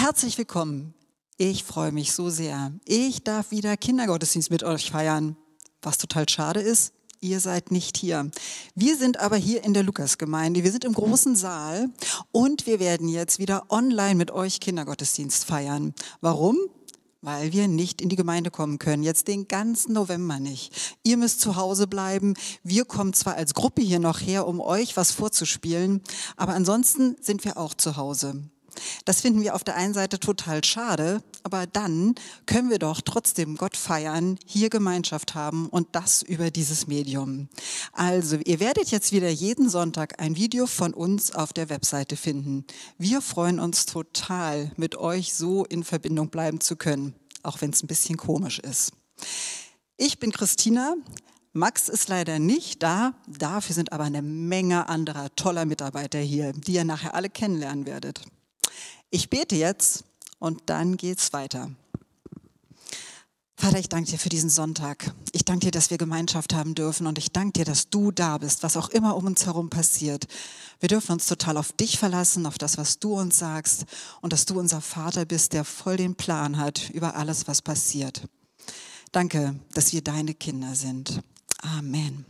Herzlich willkommen. Ich freue mich so sehr. Ich darf wieder Kindergottesdienst mit euch feiern. Was total schade ist, ihr seid nicht hier. Wir sind aber hier in der Lukasgemeinde. Wir sind im großen Saal und wir werden jetzt wieder online mit euch Kindergottesdienst feiern. Warum? Weil wir nicht in die Gemeinde kommen können, jetzt den ganzen November nicht. Ihr müsst zu Hause bleiben. Wir kommen zwar als Gruppe hier noch her, um euch was vorzuspielen, aber ansonsten sind wir auch zu Hause. Das finden wir auf der einen Seite total schade, aber dann können wir doch trotzdem Gott feiern, hier Gemeinschaft haben und das über dieses Medium. Also, ihr werdet jetzt wieder jeden Sonntag ein Video von uns auf der Webseite finden. Wir freuen uns total, mit euch so in Verbindung bleiben zu können, auch wenn es ein bisschen komisch ist. Ich bin Christina. Max ist leider nicht da, dafür sind aber eine Menge anderer toller Mitarbeiter hier, die ihr nachher alle kennenlernen werdet. Ich bete jetzt und dann geht's weiter. Vater, ich danke dir für diesen Sonntag. Ich danke dir, dass wir Gemeinschaft haben dürfen und ich danke dir, dass du da bist, was auch immer um uns herum passiert. Wir dürfen uns total auf dich verlassen, auf das, was du uns sagst und dass du unser Vater bist, der voll den Plan hat über alles, was passiert. Danke, dass wir deine Kinder sind. Amen.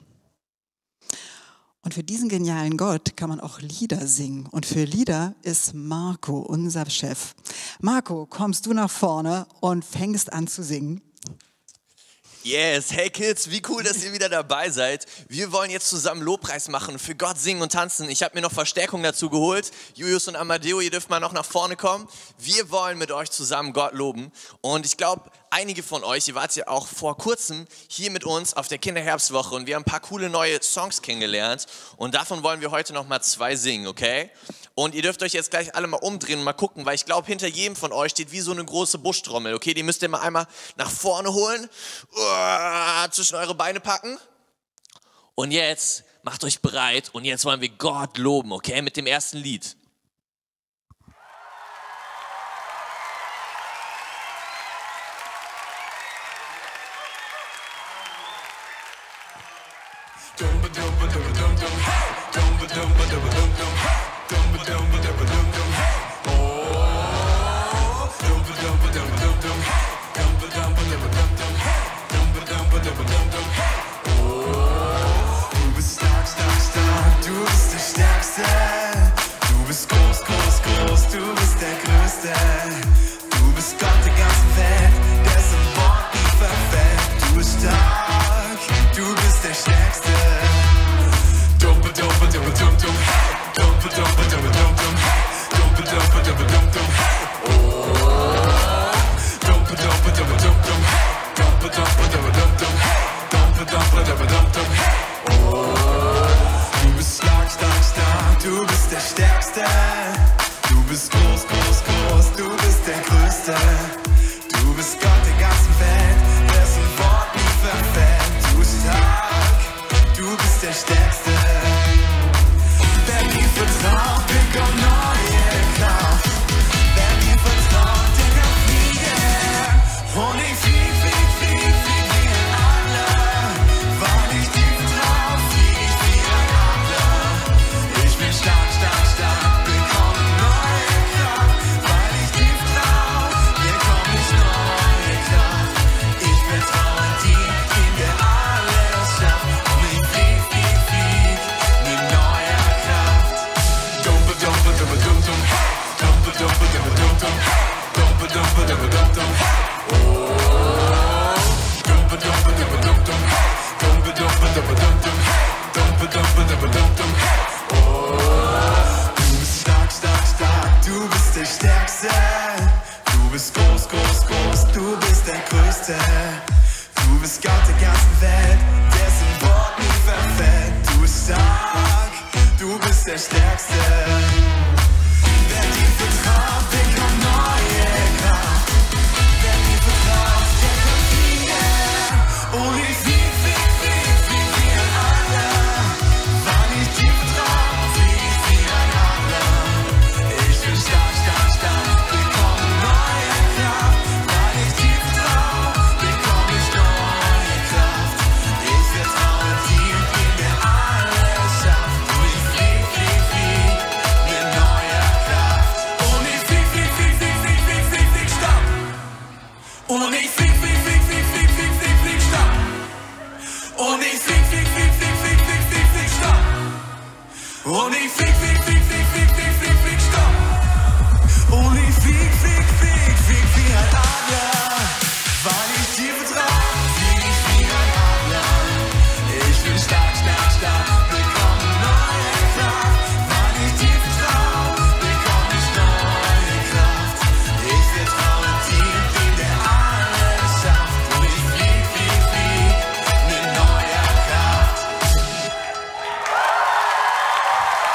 Und für diesen genialen Gott kann man auch Lieder singen. Und für Lieder ist Marco unser Chef. Marco, kommst du nach vorne und fängst an zu singen? Yes, hey Kids, wie cool, dass ihr wieder dabei seid. Wir wollen jetzt zusammen Lobpreis machen, für Gott singen und tanzen. Ich habe mir noch Verstärkung dazu geholt. Julius und Amadeo, ihr dürft mal noch nach vorne kommen. Wir wollen mit euch zusammen Gott loben. Und ich glaube, einige von euch, ihr wart ja auch vor kurzem hier mit uns auf der Kinderherbstwoche und wir haben ein paar coole neue Songs kennengelernt. Und davon wollen wir heute noch mal 2 singen, okay? Und ihr dürft euch jetzt gleich alle mal umdrehen und mal gucken, weil ich glaube, hinter jedem von euch steht wie so eine große Buschtrommel, okay? Die müsst ihr mal einmal nach vorne holen, zwischen eure Beine packen. Und jetzt macht euch bereit und jetzt wollen wir Gott loben, okay? Mit dem ersten Lied. Du bist stark, stark, stark, du bist der Stärkste. Du bist groß, groß, groß, du bist der Größte. Du bist Gott der ganzen Welt, dessen Wort nie verfällt. Du bist stark, du bist der Stärkste. Dumpe, dumpe, dumpe, dumpe, dumpe, hey. Dumpe, dumpe, dumpe, dumpe, dumpe, hey. Dumpe, dumpe, dumpe, dumpe, dumpe, hey. Oh. Dumpe, dumpe, dumpe, dumpe, dumpe, hey. Dumpe, dumpe, dumpe, dumpe, dumpe, hey. Dumpe, dumpe, dumpe, dumpe, dumpe, hey. Du bist stark, stark, stark, du bist der Stärkste. Du bist groß, groß, groß, du bist der Größte. Du bist Gott der ganzen Welt, dessen Wort nie verfällt. Du bist stark, du bist der Stärkste. Wer dir vertraut, bekommt neue Kraft. Wer dir vertraut, der kann fliegen. Und ich flieg, flieg, flieg, flieg wie ein Adler. Weil ich dir vertrau, flieg ich wie ein Adler. Ich bin stark, stark, stark, bekomme neue Kraft. Weil ich dir vertrau, bekomme ich neue Kraft. Ich vertraue dir, in der alles schafft. Und ich flieg, flieg, flieg mit neuer Kraft. Dumpe, dumpe, dumpe, dumpe, dumpe, hey. Dumpe, dumpe, dumpe, dumpe, dumpe, hey. Dumpe, dumpe, dumpe, dumpe, dumpe, hey. Dumpe, dumpe, dumpe, dumpe, dumpe, hey. Dumpe, dumpe, dumpe, dumpe, dumpe, hey. Dumpe, dumpe, dumpe, dumpe, dumpe, hey. Du bist stark, stark, stark, du bist der Stärkste. Du bist groß, groß, groß, du bist der Größte. Du bist Gott der ganzen Welt, dessen Wort nie verfällt. Du bist stark, du bist der Stärkste. Wer dir vertraut, bekommt neue Kraft. Wer dir vertraut, der kann fliegen. Und ich flieg, flieg, flieg, flieg wie ein Adler. Weil ich dir vertraue, flieg ich wie ein Adler. Ich bin stark, stark, stark, bekomme neue Kraft. Weil ich dir vertraue, bekomme ich neue Kraft. Ich vertraue dir, in der alles schafft. Und ich flieg, flieg, flieg mit neuer Kraft.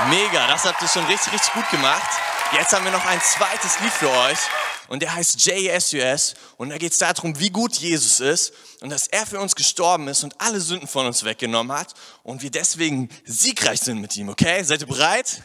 Mega, das habt ihr schon richtig, richtig gut gemacht. Jetzt haben wir noch ein zweites Lied für euch und der heißt JSUS und da geht es darum, wie gut Jesus ist und dass er für uns gestorben ist und alle Sünden von uns weggenommen hat und wir deswegen siegreich sind mit ihm, okay? Seid ihr bereit?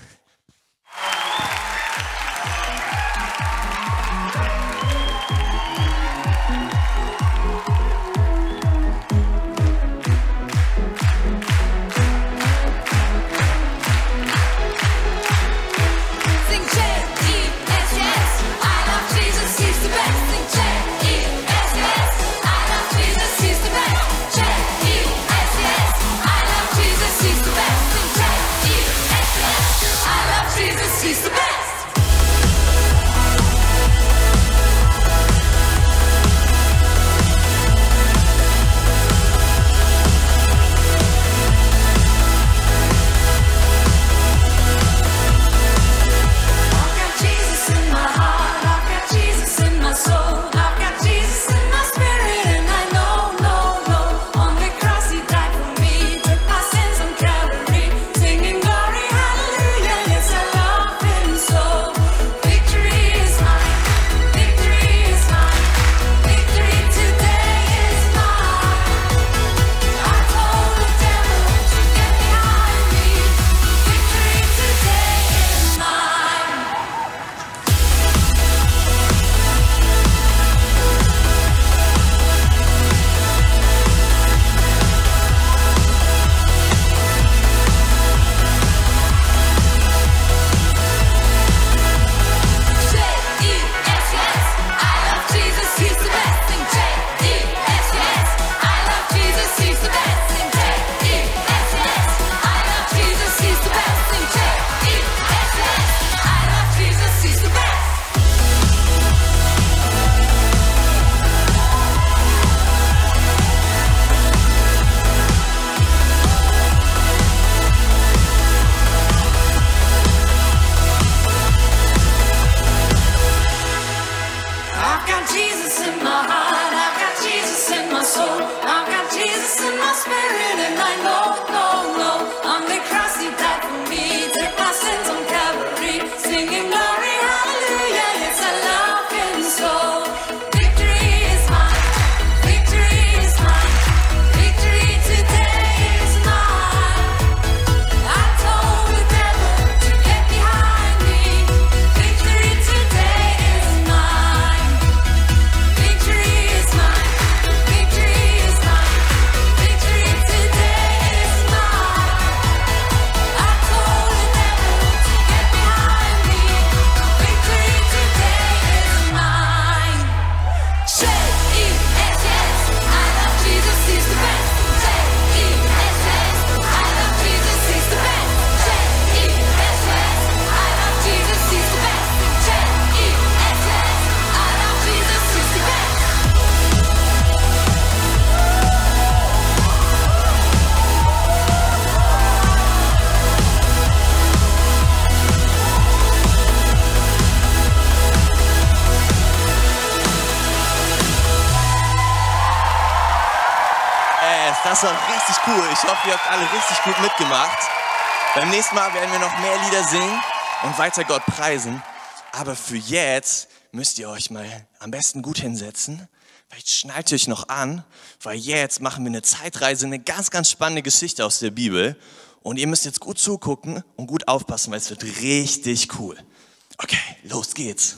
Das war richtig cool. Ich hoffe, ihr habt alle richtig gut mitgemacht. Beim nächsten Mal werden wir noch mehr Lieder singen und weiter Gott preisen. Aber für jetzt müsst ihr euch mal am besten gut hinsetzen. Vielleicht schnallt ihr euch noch an, weil jetzt machen wir eine Zeitreise, eine ganz, ganz spannende Geschichte aus der Bibel. Und ihr müsst jetzt gut zugucken und gut aufpassen, weil es wird richtig cool. Okay, los geht's.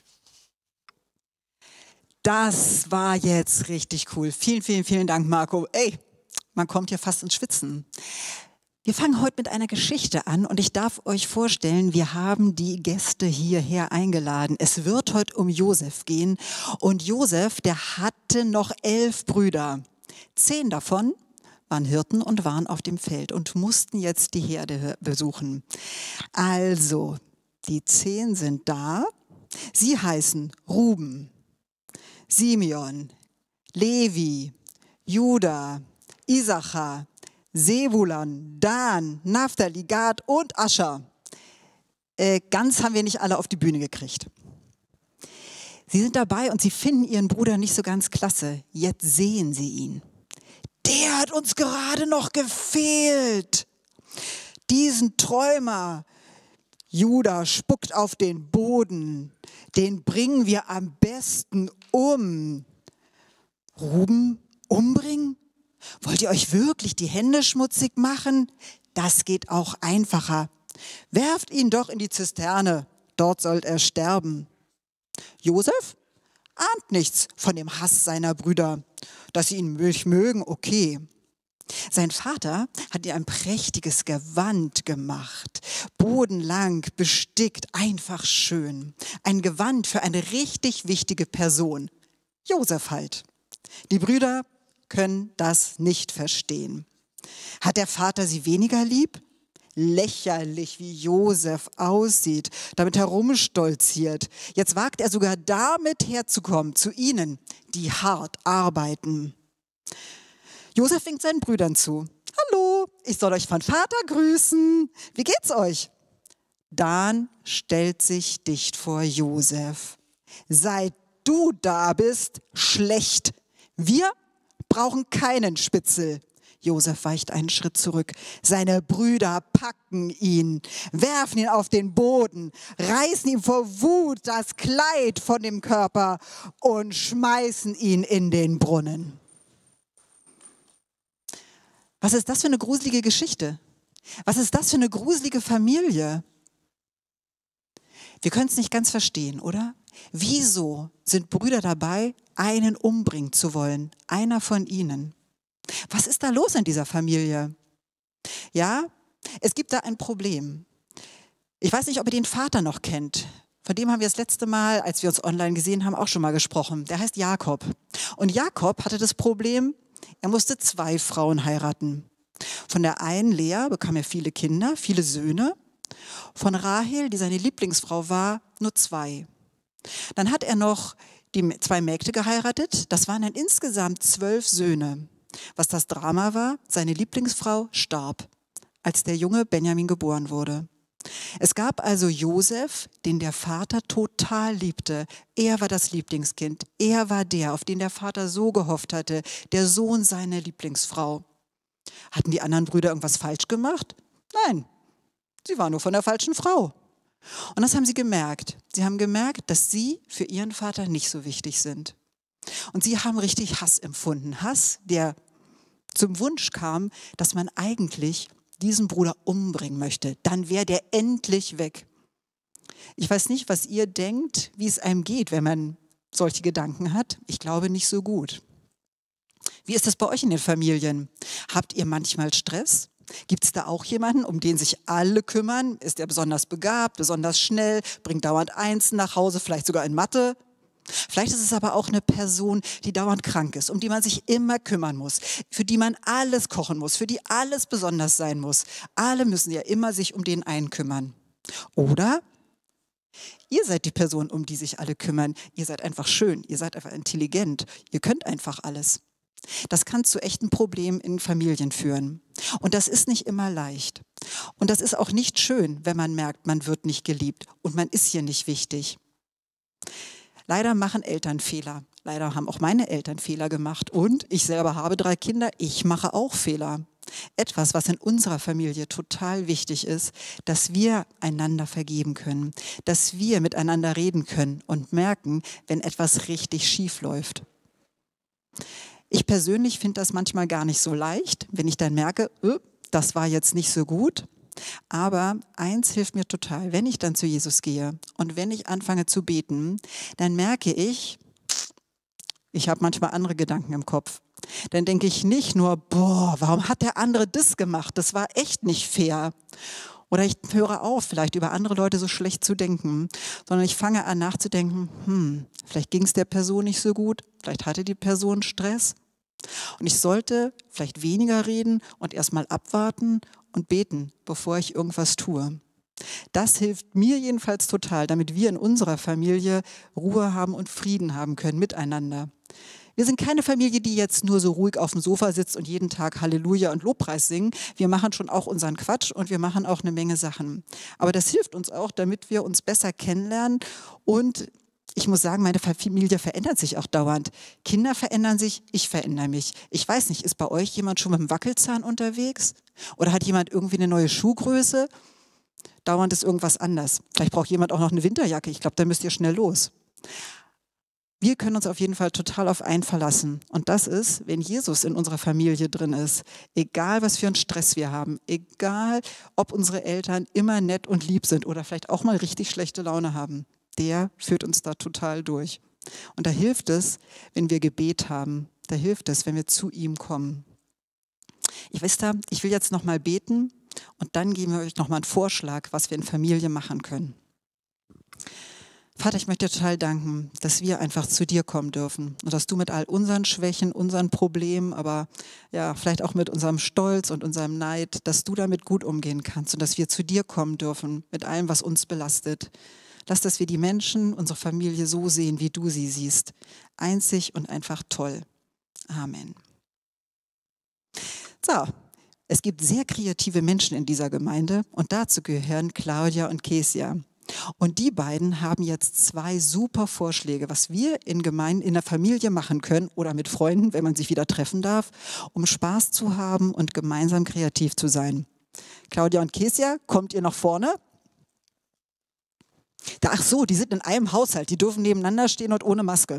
Das war jetzt richtig cool. Vielen, vielen, vielen Dank, Marco. Ey, man kommt hier fast ins Schwitzen. Wir fangen heute mit einer Geschichte an und ich darf euch vorstellen, wir haben die Gäste hierher eingeladen. Es wird heute um Josef gehen und Josef, der hatte noch 11 Brüder. 10 davon waren Hirten und waren auf dem Feld und mussten jetzt die Herde besuchen. Also, die 10 sind da. Sie heißen Ruben, Simeon, Levi, Juda, Isachar, Sebulon, Dan, Naphtali, Gad und Ascher. Ganz haben wir nicht alle auf die Bühne gekriegt. Sie sind dabei und sie finden ihren Bruder nicht so ganz klasse. Jetzt sehen sie ihn. Der hat uns gerade noch gefehlt. Diesen Träumer, Judah spuckt auf den Boden, den bringen wir am besten um. Ruben, umbringen? Wollt ihr euch wirklich die Hände schmutzig machen? Das geht auch einfacher. Werft ihn doch in die Zisterne, dort soll er sterben. Josef ahnt nichts von dem Hass seiner Brüder. Dass sie ihn nicht mögen, okay. Sein Vater hat ihr ein prächtiges Gewand gemacht, bodenlang, bestickt, einfach schön. Ein Gewand für eine richtig wichtige Person. Josef halt. Die Brüder können das nicht verstehen. Hat der Vater sie weniger lieb? Lächerlich, wie Josef aussieht, damit herumstolziert. Jetzt wagt er sogar damit herzukommen, zu ihnen, die hart arbeiten. Josef winkt seinen Brüdern zu. Hallo, ich soll euch von Vater grüßen. Wie geht's euch? Dan stellt sich dicht vor Josef. Seit du da bist, schlecht. Wir brauchen keinen Spitzel. Josef weicht einen Schritt zurück. Seine Brüder packen ihn, werfen ihn auf den Boden, reißen ihm vor Wut das Kleid von dem Körper und schmeißen ihn in den Brunnen. Was ist das für eine gruselige Geschichte? Was ist das für eine gruselige Familie? Wir können es nicht ganz verstehen, oder? Wieso sind Brüder dabei, einen umbringen zu wollen? Einer von ihnen. Was ist da los in dieser Familie? Ja, es gibt da ein Problem. Ich weiß nicht, ob ihr den Vater noch kennt. Von dem haben wir das letzte Mal, als wir uns online gesehen haben, auch schon mal gesprochen. Der heißt Jakob. Und Jakob hatte das Problem, er musste 2 Frauen heiraten. Von der einen, Lea, bekam er viele Kinder, viele Söhne. Von Rahel, die seine Lieblingsfrau war, nur 2. Dann hat er noch die 2 Mägde geheiratet. Das waren dann insgesamt 12 Söhne. Was das Drama war, seine Lieblingsfrau starb, als der junge Benjamin geboren wurde. Es gab also Josef, den der Vater total liebte. Er war das Lieblingskind. Er war der, auf den der Vater so gehofft hatte, der Sohn seiner Lieblingsfrau. Hatten die anderen Brüder irgendwas falsch gemacht? Nein, sie waren nur von der falschen Frau. Und das haben sie gemerkt. Sie haben gemerkt, dass sie für ihren Vater nicht so wichtig sind. Und sie haben richtig Hass empfunden. Hass, der zum Wunsch kam, dass man eigentlich diesen Bruder umbringen möchte. Dann wäre der endlich weg. Ich weiß nicht, was ihr denkt, wie es einem geht, wenn man solche Gedanken hat. Ich glaube nicht so gut. Wie ist das bei euch in den Familien? Habt ihr manchmal Stress? Gibt es da auch jemanden, um den sich alle kümmern? Ist er besonders begabt, besonders schnell, bringt dauernd Einsen nach Hause, vielleicht sogar in Mathe? Vielleicht ist es aber auch eine Person, die dauernd krank ist, um die man sich immer kümmern muss, für die man alles kochen muss, für die alles besonders sein muss. Alle müssen ja immer sich um den einen kümmern. Oder ihr seid die Person, um die sich alle kümmern. Ihr seid einfach schön, ihr seid einfach intelligent, ihr könnt einfach alles. Das kann zu echten Problemen in Familien führen. Und das ist nicht immer leicht. Und das ist auch nicht schön, wenn man merkt, man wird nicht geliebt und man ist hier nicht wichtig. Leider machen Eltern Fehler. Leider haben auch meine Eltern Fehler gemacht. Und ich selber habe 3 Kinder, ich mache auch Fehler. Etwas, was in unserer Familie total wichtig ist, dass wir einander vergeben können, dass wir miteinander reden können und merken, wenn etwas richtig schief läuft. Ich persönlich finde das manchmal gar nicht so leicht, wenn ich dann merke, das war jetzt nicht so gut. Aber eins hilft mir total, wenn ich dann zu Jesus gehe und wenn ich anfange zu beten, dann merke ich habe manchmal andere Gedanken im Kopf. Dann denke ich nicht nur, warum hat der andere das gemacht? Das war echt nicht fair. Oder ich höre auf, vielleicht über andere Leute so schlecht zu denken, sondern ich fange an nachzudenken, vielleicht ging es der Person nicht so gut, vielleicht hatte die Person Stress. Und ich sollte vielleicht weniger reden und erstmal abwarten und beten, bevor ich irgendwas tue. Das hilft mir jedenfalls total, damit wir in unserer Familie Ruhe haben und Frieden haben können miteinander. Wir sind keine Familie, die jetzt nur so ruhig auf dem Sofa sitzt und jeden Tag Halleluja und Lobpreis singen. Wir machen schon auch unseren Quatsch und wir machen auch eine Menge Sachen. Aber das hilft uns auch, damit wir uns besser kennenlernen. Und ich muss sagen, meine Familie verändert sich auch dauernd. Kinder verändern sich, ich verändere mich. Ich weiß nicht, ist bei euch jemand schon mit dem Wackelzahn unterwegs? Oder hat jemand irgendwie eine neue Schuhgröße? Dauernd ist irgendwas anders. Vielleicht braucht jemand auch noch eine Winterjacke. Ich glaube, da müsst ihr schnell los. Wir können uns auf jeden Fall total auf einen verlassen. Und das ist, wenn Jesus in unserer Familie drin ist. Egal, was für einen Stress wir haben. Egal, ob unsere Eltern immer nett und lieb sind oder vielleicht auch mal richtig schlechte Laune haben. Der führt uns da total durch. Und da hilft es, wenn wir Gebet haben. Da hilft es, wenn wir zu ihm kommen. Ich will jetzt noch mal beten und dann geben wir euch noch mal einen Vorschlag, was wir in Familie machen können. Vater, ich möchte dir total danken, dass wir einfach zu dir kommen dürfen und dass du mit all unseren Schwächen, unseren Problemen, aber ja, vielleicht auch mit unserem Stolz und unserem Neid, dass du damit gut umgehen kannst und dass wir zu dir kommen dürfen mit allem, was uns belastet. Lass, dass wir die Menschen, unsere Familie so sehen, wie du sie siehst. Einzig und einfach toll. Amen. So, es gibt sehr kreative Menschen in dieser Gemeinde und dazu gehören Claudia und Kesia. Und die beiden haben jetzt 2 super Vorschläge, was wir in Gemeinden, in der Familie machen können oder mit Freunden, wenn man sich wieder treffen darf, um Spaß zu haben und gemeinsam kreativ zu sein. Claudia und Kesia, kommt ihr nach vorne? Ach so, die sind in einem Haushalt, die dürfen nebeneinander stehen und ohne Maske.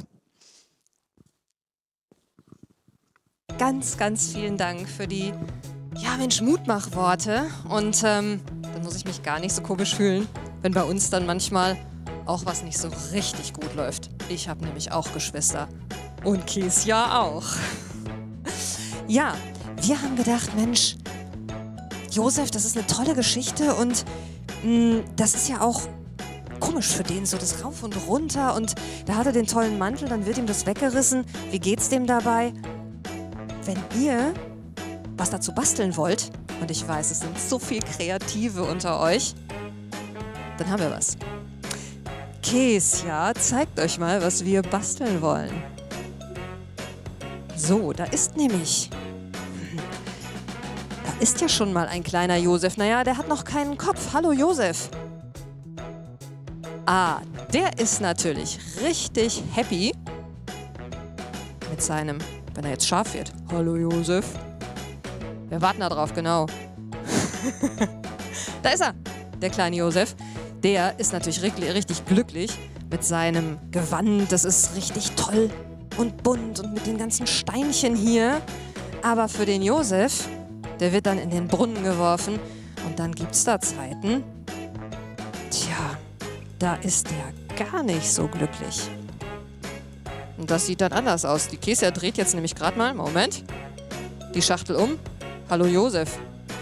Ganz, ganz vielen Dank für die, Mutmachworte. Und dann muss ich mich gar nicht so komisch fühlen, wenn bei uns dann manchmal auch was nicht so richtig gut läuft. Ich habe nämlich auch Geschwister. Und Kesia auch. Ja, wir haben gedacht, Mensch, Josef, das ist eine tolle Geschichte und das ist ja auch komisch für den, so das rauf und runter und da hat er den tollen Mantel, dann wird ihm das weggerissen. Wie geht's dem dabei? Wenn ihr was dazu basteln wollt, und ich weiß, es sind so viel Kreative unter euch, dann haben wir was. Kesia zeigt euch mal, was wir basteln wollen. So, da ist nämlich... Da ist ja schon mal ein kleiner Josef. Naja, der hat noch keinen Kopf. Hallo Josef. Ah, der ist natürlich richtig happy mit seinem, wenn er jetzt scharf wird. Hallo Josef. Wir warten da drauf, genau. Da ist er, der kleine Josef. Der ist natürlich richtig glücklich mit seinem Gewand. Das ist richtig toll und bunt und mit den ganzen Steinchen hier. Aber für den Josef, der wird dann in den Brunnen geworfen und dann gibt's da Zeiten. Tja, da ist der gar nicht so glücklich. Und das sieht dann anders aus. Die Kesia dreht jetzt nämlich gerade mal, Moment, die Schachtel um. Hallo Josef.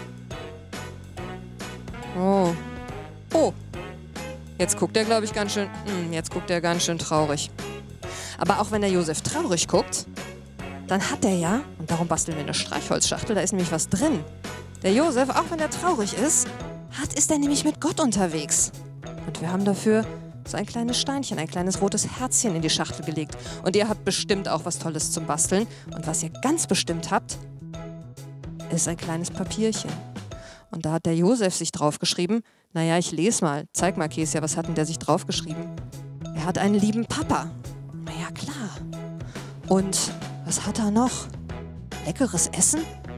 Oh. Oh. Jetzt guckt er, glaube ich, ganz schön traurig. Aber auch wenn der Josef traurig guckt, dann hat er ja, und darum basteln wir eine Streichholzschachtel, da ist nämlich was drin. Der Josef, auch wenn er traurig ist er nämlich mit Gott unterwegs. Und wir haben dafür so ein kleines Steinchen, ein kleines rotes Herzchen in die Schachtel gelegt. Und ihr habt bestimmt auch was Tolles zum Basteln. Und was ihr ganz bestimmt habt, ist ein kleines Papierchen. Und da hat der Josef sich draufgeschrieben, naja, ich lese mal. Zeig mal, Kesia, was hat denn der sich draufgeschrieben? Er hat einen lieben Papa. Na ja, klar. Und was hat er noch? Leckeres Essen?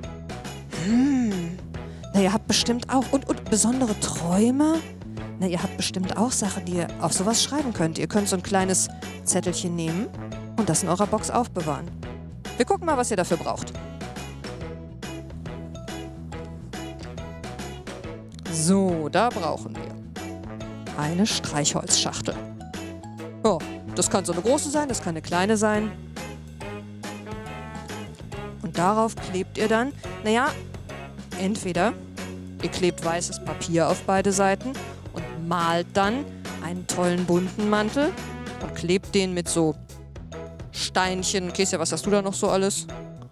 Na, ihr habt bestimmt auch... Und besondere Träume? Na, ihr habt bestimmt auch Sachen, die ihr auf sowas schreiben könnt. Ihr könnt so ein kleines Zettelchen nehmen und das in eurer Box aufbewahren. Wir gucken mal, was ihr dafür braucht. So, da brauchen wir eine Streichholzschachtel. Oh, das kann so eine große sein, das kann eine kleine sein. Und darauf klebt ihr dann, naja, entweder ihr klebt weißes Papier auf beide Seiten und malt dann einen tollen bunten Mantel und klebt den mit so Steinchen. Kesia, was hast du da noch so alles?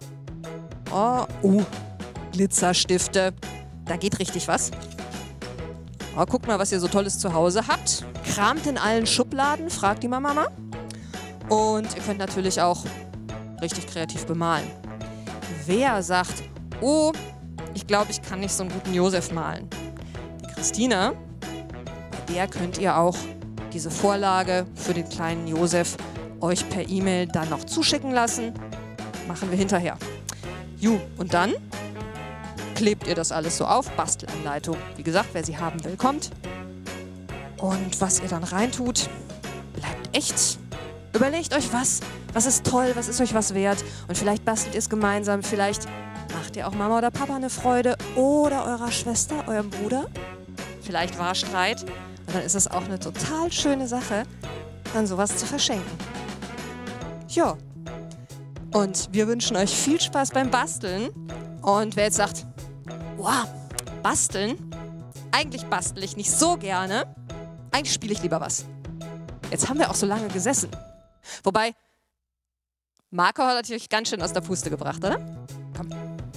Glitzerstifte. Da geht richtig was. Oh, guckt mal, was ihr so Tolles zu Hause habt. Kramt in allen Schubladen, fragt die Mama mal. Und ihr könnt natürlich auch richtig kreativ bemalen. Wer sagt, oh, ich glaube, ich kann nicht so einen guten Josef malen. Die Christina, bei der könnt ihr auch diese Vorlage für den kleinen Josef euch per E-Mail dann noch zuschicken lassen. Machen wir hinterher. Und dann klebt ihr das alles so auf. Bastelanleitung. Wie gesagt, wer sie haben will, kommt. Und was ihr dann reintut, bleibt echt. Überlegt euch was. Was ist toll, was ist euch was wert? Und vielleicht bastelt ihr es gemeinsam. Vielleicht macht ihr auch Mama oder Papa eine Freude. Oder eurer Schwester, eurem Bruder. Vielleicht war Streit. Und dann ist es auch eine total schöne Sache, dann sowas zu verschenken. Ja. Und wir wünschen euch viel Spaß beim Basteln. Und wer jetzt sagt, wow, basteln? Eigentlich bastel ich nicht so gerne. Eigentlich spiele ich lieber was. Jetzt haben wir auch so lange gesessen. Wobei, Marco hat natürlich ganz schön aus der Puste gebracht, oder? Komm.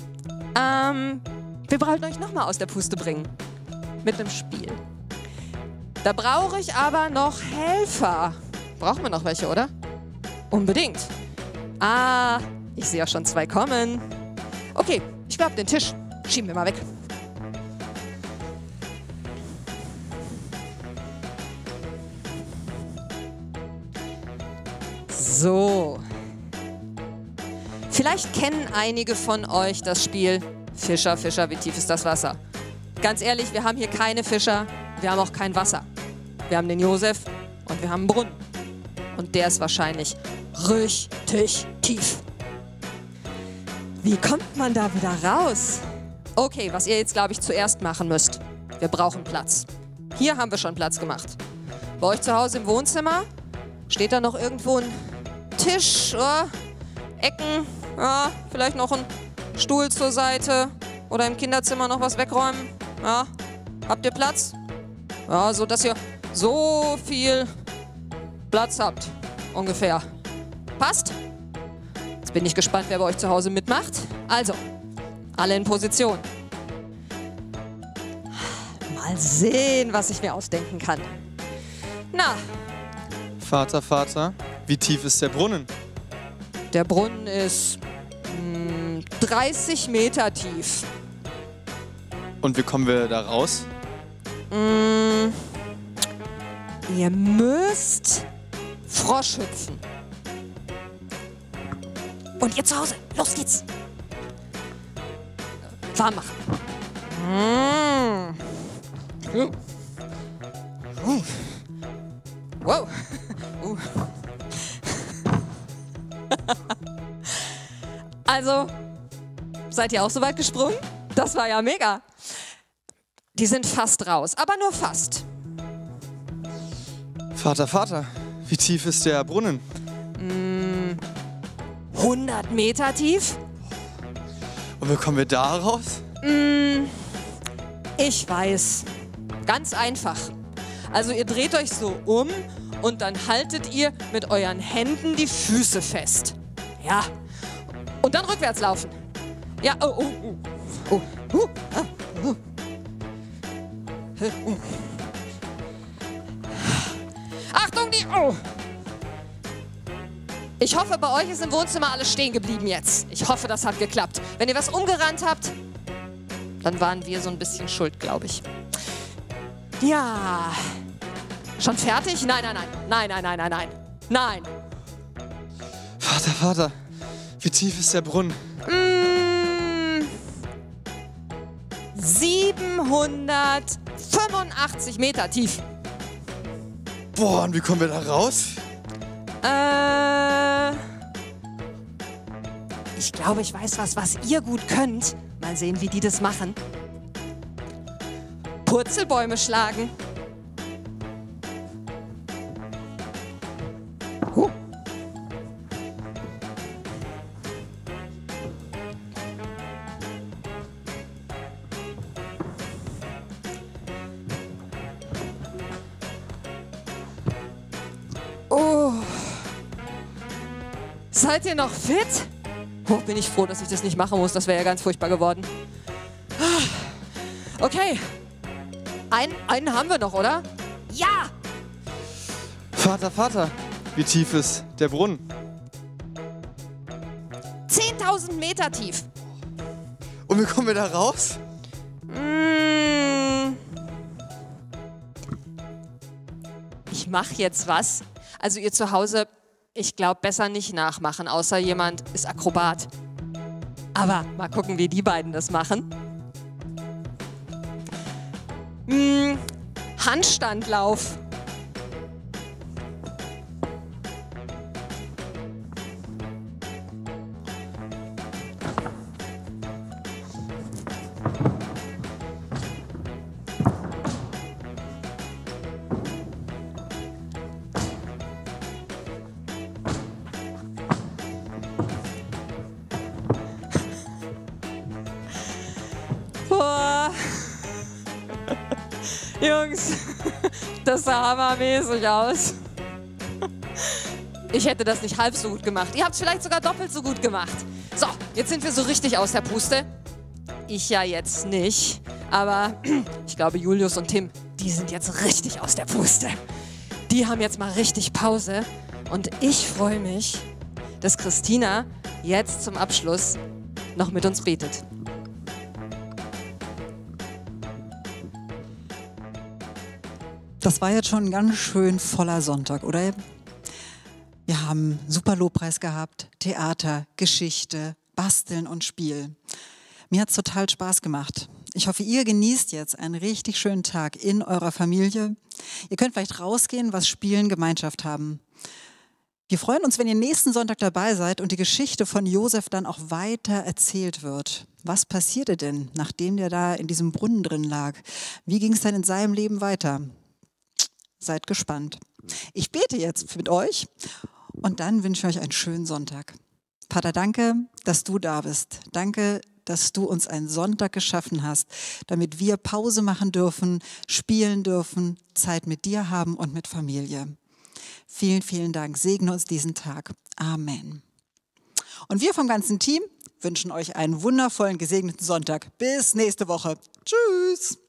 Wir wollten euch nochmal aus der Puste bringen. Mit einem Spiel. Da brauche ich aber noch Helfer. Brauchen wir noch welche, oder? Unbedingt. Ah, ich sehe auch schon 2 kommen. Okay, ich glaube, den Tisch schieben wir mal weg. So. Vielleicht kennen einige von euch das Spiel Fischer, Fischer, wie tief ist das Wasser? Ganz ehrlich, wir haben hier keine Fischer, wir haben auch kein Wasser. Wir haben den Josef und wir haben einen Brunnen. Und der ist wahrscheinlich richtig tief. Wie kommt man da wieder raus? Okay, was ihr jetzt, glaube ich, zuerst machen müsst. Wir brauchen Platz. Hier haben wir schon Platz gemacht. Bei euch zu Hause im Wohnzimmer steht da noch irgendwo ein Tisch, Ecken, ja, vielleicht noch ein Stuhl zur Seite oder im Kinderzimmer noch was wegräumen. Ja, habt ihr Platz? Ja, so dass ihr so viel Platz habt, ungefähr. Passt? Jetzt bin ich gespannt, wer bei euch zu Hause mitmacht. Also, alle in Position. Mal sehen, was ich mir ausdenken kann. Na, Vater, Vater, wie tief ist der Brunnen? der Brunnen ist 30 Meter tief. Und wie kommen wir da raus? Ihr müsst Frosch hüpfen. Und ihr zu Hause, los geht's. Warm machen. Wow. Also, seid ihr auch so weit gesprungen? Das war ja mega. Die sind fast raus, aber nur fast. Vater, Vater, wie tief ist der Brunnen? 100 Meter tief? Und wie kommen wir da raus? Ich weiß. Ganz einfach. Also ihr dreht euch so um und dann haltet ihr mit euren Händen die Füße fest. Ja. Und dann rückwärts laufen. Ja, Achtung, Ich hoffe, bei euch ist im Wohnzimmer alles stehen geblieben jetzt. Ich hoffe, das hat geklappt. Wenn ihr was umgerannt habt, dann waren wir so ein bisschen schuld, glaube ich. Ja. Schon fertig? Nein. Nein. Vater, Vater, wie tief ist der Brunnen? 785 Meter tief. Boah, und wie kommen wir da raus? Ich glaube, ich weiß was ihr gut könnt. Mal sehen, wie die das machen. Purzelbäume schlagen. Oh. Seid ihr noch fit? Oh, bin ich froh, dass ich das nicht machen muss. Das wäre ja ganz furchtbar geworden. Okay. Einen haben wir noch, oder? Ja! Vater, Vater, wie tief ist der Brunnen? 10.000 Meter tief. Und wie kommen wir da raus? Ich mache jetzt was. Also ihr zu Hause, ich glaube, besser nicht nachmachen, außer jemand ist Akrobat. Aber mal gucken, wie die beiden das machen. Handstandlauf. Boah. Jungs, das sah hammermäßig aus. Ich hätte das nicht halb so gut gemacht. Ihr habt es vielleicht sogar doppelt so gut gemacht. So, jetzt sind wir so richtig aus der Puste. Ich ja jetzt nicht, aber ich glaube Julius und Tim, die sind jetzt richtig aus der Puste. Die haben jetzt mal richtig Pause und ich freue mich, dass Christina jetzt zum Abschluss noch mit uns betet. Das war jetzt schon ein ganz schön voller Sonntag, oder? Wir haben super Lobpreis gehabt, Theater, Geschichte, Basteln und Spiel. Mir hat es total Spaß gemacht. Ich hoffe, ihr genießt jetzt einen richtig schönen Tag in eurer Familie. Ihr könnt vielleicht rausgehen, was spielen, Gemeinschaft haben. Wir freuen uns, wenn ihr nächsten Sonntag dabei seid und die Geschichte von Josef dann auch weiter erzählt wird. Was passierte denn, nachdem der da in diesem Brunnen drin lag? Wie ging es dann in seinem Leben weiter? Seid gespannt. Ich bete jetzt mit euch und dann wünsche ich euch einen schönen Sonntag. Vater, danke, dass du da bist. Danke, dass du uns einen Sonntag geschaffen hast, damit wir Pause machen dürfen, spielen dürfen, Zeit mit dir haben und mit Familie. Vielen, vielen Dank. Segne uns diesen Tag. Amen. Und wir vom ganzen Team wünschen euch einen wundervollen, gesegneten Sonntag. Bis nächste Woche. Tschüss.